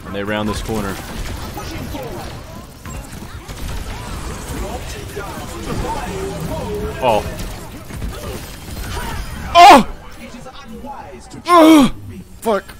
And they round this corner. Oh. Oh! Fuck.